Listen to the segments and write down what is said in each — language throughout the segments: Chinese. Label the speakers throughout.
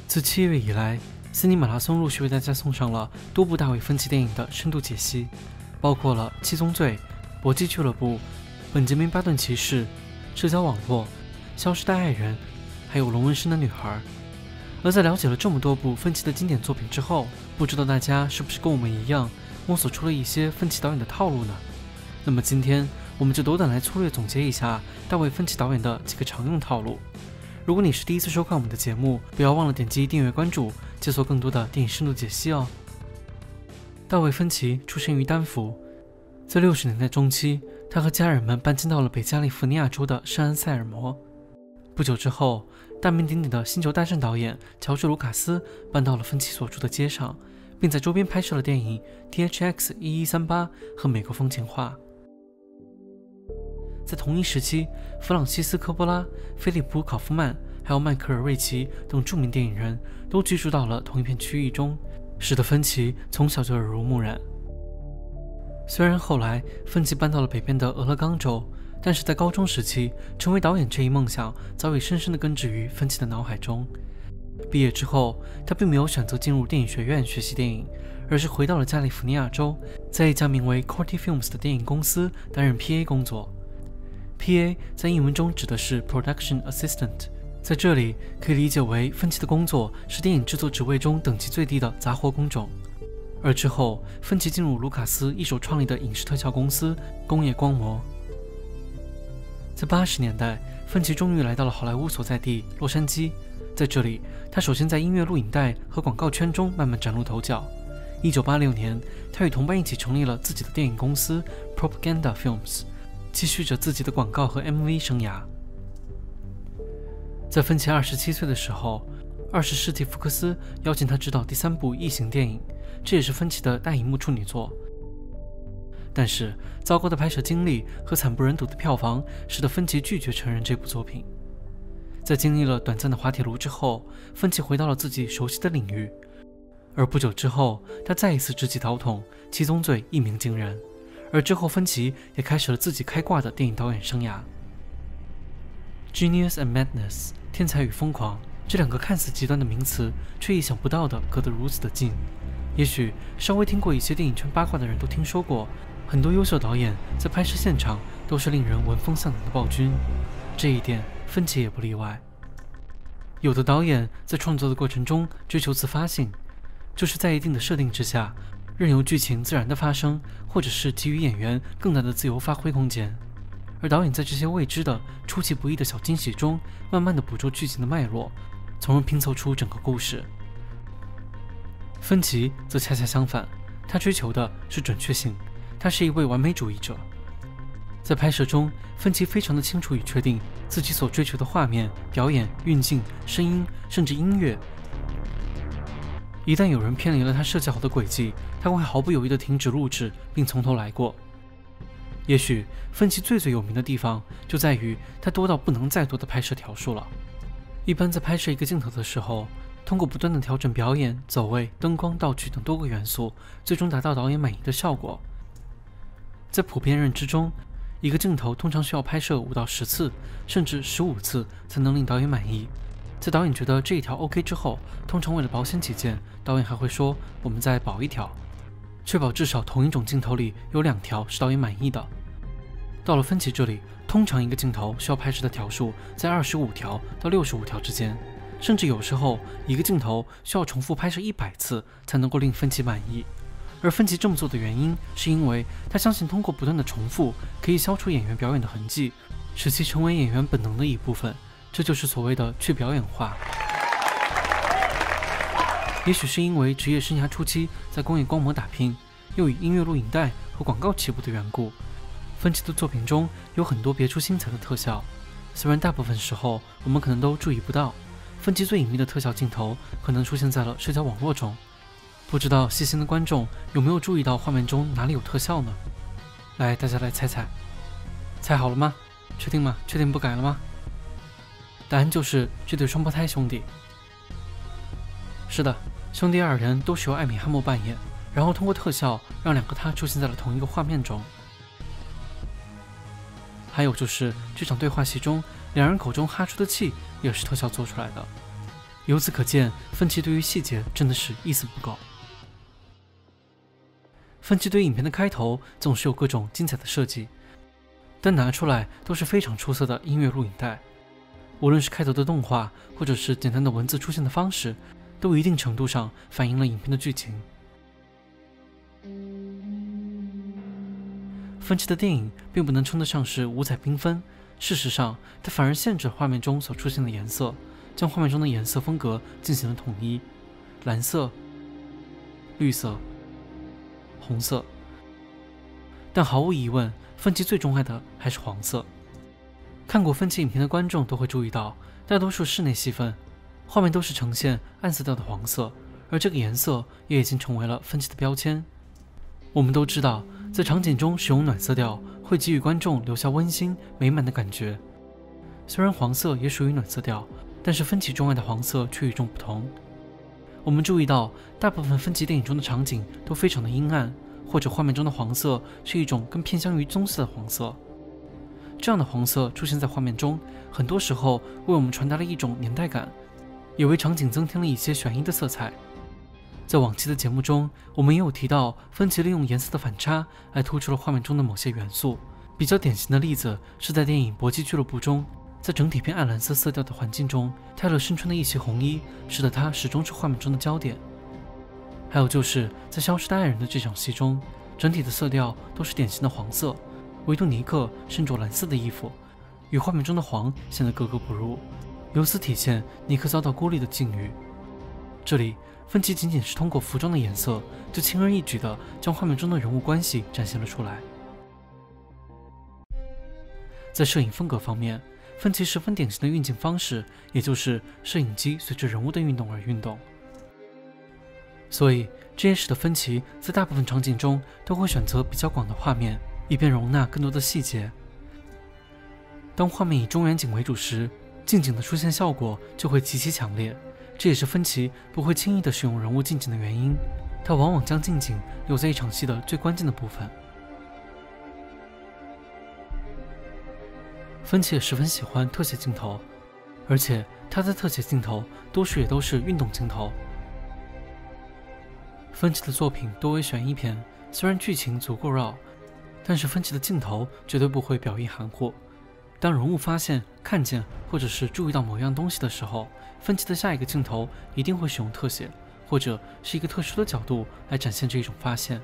Speaker 1: 自7月以来，悉尼马拉松陆续为大家送上了多部大卫芬奇电影的深度解析，包括了《七宗罪》、《搏击俱乐部》、《本杰明·巴顿骑士》、社交网络、消失的爱人，还有龙纹身的女孩。而在了解了这么多部芬奇的经典作品之后，不知道大家是不是跟我们一样摸索出了一些芬奇导演的套路呢？那么今天我们就斗胆来粗略总结一下大卫芬奇导演的几个常用套路。如果你是第一次收看我们的节目，不要忘了点击订阅关注，解锁更多的电影深度解析哦。大卫芬奇出生于丹佛，在60年代中期，他和家人们搬迁到了北加利福尼亚州的圣安塞尔摩。不久之后，大名鼎鼎的星球大战导演乔治·卢卡斯搬到了芬奇所住的街上，并在周边拍摄了电影 THX 1138和美国风情画。在同一时期，弗朗西斯科·波拉、菲利普·考夫曼还有迈克尔·瑞奇等著名电影人都居住到了同一片区域中，使得芬奇从小就耳濡目染。虽然后来芬奇搬到了北边的俄勒冈州，但是在高中时期，成为导演这一梦想早已深深地根植于芬奇的脑海中。毕业之后，他并没有选择进入电影学院学习电影，而是回到了加利福尼亚州，在一家名为 Corti Films 的电影公司担任 PA 工作。PA 在英文中指的是 Production Assistant， 在这里可以理解为芬奇的工作是电影制作职位中等级最低的杂活工种。而之后，芬奇进入卢卡斯一手创立的影视特效公司工业光魔。在80年代，芬奇终于来到了好莱坞所在地洛杉矶，在这里，他首先在音乐录影带和广告圈中慢慢崭露头角。1986年，他与同伴一起成立了自己的电影公司 Propaganda Films， 继续着自己的广告和 MV 生涯。在芬奇27岁的时候，20世纪福克斯邀请他执导第3部异形电影，这也是芬奇的大荧幕处女作。但是糟糕的拍摄经历和惨不忍睹的票房使得芬奇拒绝承认这部作品。在经历了短暂的滑铁卢之后，芬奇回到了自己熟悉的领域，而不久之后，他再一次直击导筒，《七宗罪》一鸣惊人。而之后，芬奇也开始了自己开挂的电影导演生涯。Genius and Madness， 天才与疯狂，这两个看似极端的名词，却意想不到的隔得如此的近。也许稍微听过一些电影圈八卦的人都听说过，很多优秀导演在拍摄现场都是令人闻风丧胆的暴君，这一点芬奇也不例外。有的导演在创作的过程中追求自发性，就是在一定的设定之下，任由剧情自然的发生，或者是给予演员更大的自由发挥空间。而导演在这些未知的出其不意的小惊喜中，慢慢的捕捉剧情的脉络，从而拼凑出整个故事。芬奇则恰恰相反，他追求的是准确性，他是一位完美主义者。在拍摄中，芬奇非常的清楚与确定自己所追求的画面、表演、运镜、声音，甚至音乐。一旦有人偏离了他设计好的轨迹，他会毫不犹豫地停止录制，并从头来过。也许芬奇最有名的地方就在于他多到不能再多的拍摄条数了。一般在拍摄一个镜头的时候，通过不断的调整表演、走位、灯光、道具等多个元素，最终达到导演满意的效果。在普遍认知中，一个镜头通常需要拍摄5到10次，甚至15次才能令导演满意。在导演觉得这一条 OK 之后，通常为了保险起见，导演还会说我们再保一条，确保至少同一种镜头里有2条是导演满意的。到了芬奇这里，通常一个镜头需要拍摄的条数在25条到65条之间，甚至有时候一个镜头需要重复拍摄100次才能够令芬奇满意。而芬奇这么做的原因，是因为他相信通过不断的重复可以消除演员表演的痕迹，使其成为演员本能的一部分，这就是所谓的去表演化。也许是因为职业生涯初期在工业光魔打拼，又以音乐录影带和广告起步的缘故，芬奇的作品中有很多别出心裁的特效，虽然大部分时候我们可能都注意不到。芬奇最隐秘的特效镜头可能出现在了社交网络中，不知道细心的观众有没有注意到画面中哪里有特效呢？来，大家来猜猜，猜好了吗？确定吗？确定不改了吗？答案就是这对双胞胎兄弟。是的，兄弟2人都是由艾米·哈默扮演，然后通过特效让2个他出现在了同一个画面中。还有就是这场对话戏中，2人口中哈出的气也是特效做出来的。 由此可见，芬奇对于细节真的是一丝不苟。芬奇对影片的开头总是有各种精彩的设计，但拿出来都是非常出色的音乐录影带。无论是开头的动画，或者是简单的文字出现的方式，都一定程度上反映了影片的剧情。芬奇的电影并不能称得上是五彩缤纷，事实上，它反而限制了画面中所出现的颜色，将画面中的颜色风格进行了统一：蓝色、绿色、红色。但毫无疑问，芬奇最钟爱的还是黄色。看过芬奇影片的观众都会注意到，大多数室内戏份，画面都是呈现暗色调的黄色，而这个颜色也已经成为了芬奇的标签。我们都知道，在场景中使用暖色调会给予观众留下温馨美满的感觉。虽然黄色也属于暖色调，但是芬奇钟爱的黄色却与众不同。我们注意到，大部分芬奇电影中的场景都非常的阴暗，或者画面中的黄色是一种更偏向于棕色的黄色。这样的黄色出现在画面中，很多时候为我们传达了一种年代感，也为场景增添了一些悬疑的色彩。在往期的节目中，我们也有提到，芬奇利用颜色的反差来突出了画面中的某些元素。比较典型的例子是在电影《搏击俱乐部》中，在整体偏暗蓝色色调的环境中，泰勒身穿的一袭红衣，使得他始终是画面中的焦点。还有就是在《消失的爱人》的这场戏中，整体的色调都是典型的黄色，唯独尼克身着蓝色的衣服，与画面中的黄显得格格不入，由此体现尼克遭到孤立的境遇。这里芬奇仅仅是通过服装的颜色，就轻而易举地将画面中的人物关系展现了出来。在摄影风格方面，芬奇十分典型的运镜方式，也就是摄影机随着人物的运动而运动。所以这也使得芬奇在大部分场景中都会选择比较广的画面，以便容纳更多的细节。当画面以中远景为主时，近景的出现效果就会极其强烈，这也是芬奇不会轻易地使用人物近景的原因，他往往将近景留在一场戏的最关键的部分。芬奇也十分喜欢特写镜头，而且他的特写镜头多数也都是运动镜头。芬奇的作品多为悬疑片，虽然剧情足够绕，但是芬奇的镜头绝对不会表意含糊。当人物发现、看见或者是注意到某样东西的时候，芬奇的下一个镜头一定会使用特写，或者是一个特殊的角度来展现这种发现。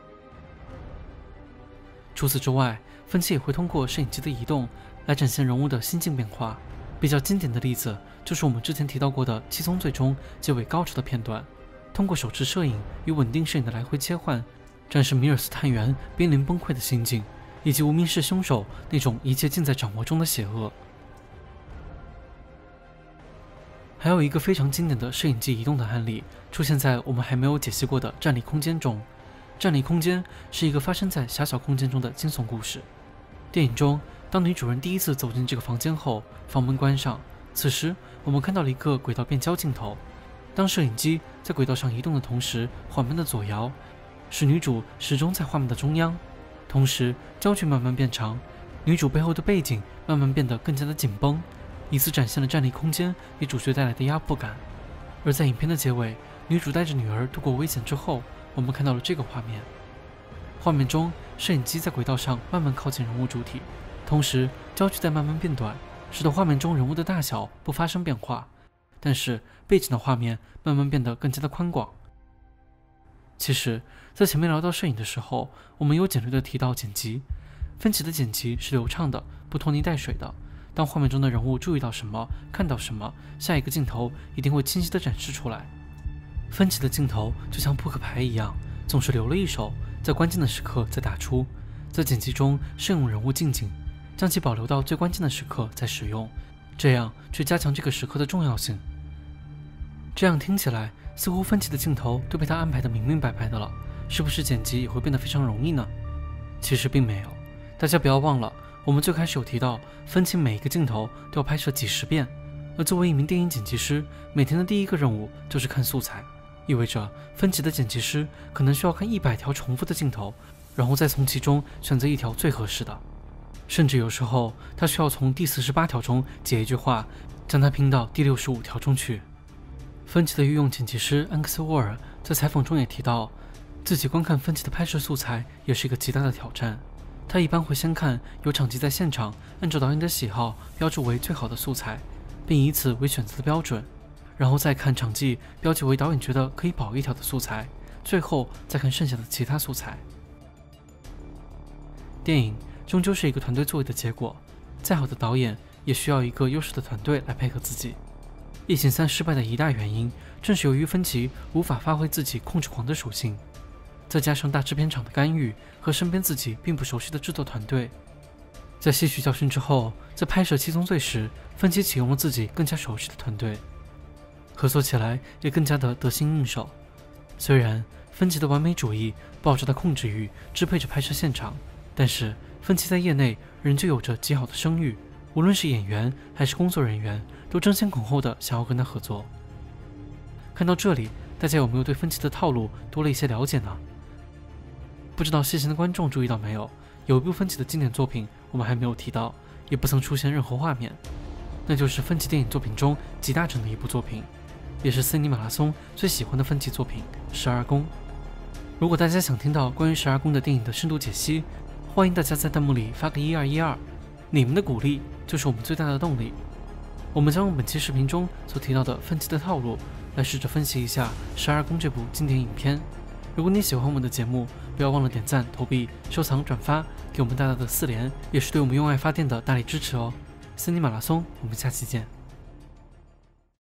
Speaker 1: 除此之外，芬奇也会通过摄影机的移动来展现人物的心境变化。比较经典的例子就是我们之前提到过的《七宗罪》中结尾高潮的片段，通过手持摄影与稳定摄影的来回切换，展示米尔斯探员濒临崩溃的心境，以及无名氏凶手那种一切尽在掌握中的邪恶。还有一个非常经典的摄影机移动的案例，出现在我们还没有解析过的《站立空间》中。《站立空间》是一个发生在狭小空间中的惊悚故事。电影中，当女主人第一次走进这个房间后，房门关上，此时我们看到了一个轨道变焦镜头。当摄影机在轨道上移动的同时，缓慢的左摇，使女主始终在画面的中央。同时，焦距慢慢变长，女主背后的背景慢慢变得更加的紧绷，以此展现了站立空间给主角带来的压迫感。而在影片的结尾，女主带着女儿度过危险之后，我们看到了这个画面。画面中，摄影机在轨道上慢慢靠近人物主体，同时焦距在慢慢变短，使得画面中人物的大小不发生变化，但是背景的画面慢慢变得更加的宽广。其实，在前面聊到摄影的时候，我们有简略的提到剪辑。芬奇的剪辑是流畅的，不拖泥带水的。当画面中的人物注意到什么，看到什么，下一个镜头一定会清晰地展示出来。芬奇的镜头就像扑克牌一样，总是留了一手，在关键的时刻再打出。在剪辑中慎用人物近景，将其保留到最关键的时刻再使用，这样去加强这个时刻的重要性。这样听起来，似乎芬奇的镜头都被他安排得明明白白的了，是不是剪辑也会变得非常容易呢？其实并没有。大家不要忘了，我们最开始有提到，芬奇每一个镜头都要拍摄几十遍，而作为一名电影剪辑师，每天的第一个任务就是看素材，意味着芬奇的剪辑师可能需要看100条重复的镜头，然后再从其中选择一条最合适的。甚至有时候，他需要从第48条中解一句话，将它拼到第65条中去。 芬奇的御用剪辑师安克斯·沃尔在采访中也提到，自己观看芬奇的拍摄素材也是一个极大的挑战。他一般会先看有场记在现场按照导演的喜好标注为最好的素材，并以此为选择的标准，然后再看场记标记为导演觉得可以保一条的素材，最后再看剩下的其他素材。电影终究是一个团队作为的结果，再好的导演也需要一个优秀的团队来配合自己。异形3失败的一大原因，正是由于芬奇无法发挥自己控制狂的属性，再加上大制片厂的干预和身边自己并不熟悉的制作团队。在吸取教训之后，在拍摄《七宗罪》时，芬奇启用了自己更加熟悉的团队，合作起来也更加的得心应手。虽然芬奇的完美主义、爆炸的控制欲支配着拍摄现场，但是芬奇在业内仍旧有着极好的声誉，无论是演员还是工作人员都争先恐后的想要跟他合作。看到这里，大家有没有对芬奇的套路多了一些了解呢？不知道细心的观众注意到没有，有一部芬奇的经典作品我们还没有提到，也不曾出现任何画面，那就是芬奇电影作品中集大成的一部作品，也是斯尼马拉松最喜欢的芬奇作品《十二宫》。如果大家想听到关于十二宫的电影的深度解析，欢迎大家在弹幕里发个1212，你们的鼓励就是我们最大的动力。我们将用本期视频中所提到的芬奇的套路来试着分析一下《十二宫》这部经典影片。如果你喜欢我们的节目，不要忘了点赞、投币、收藏、转发，给我们大大的4连，也是对我们用爱发电的大力支持哦。斯尼马拉松，我们下期见。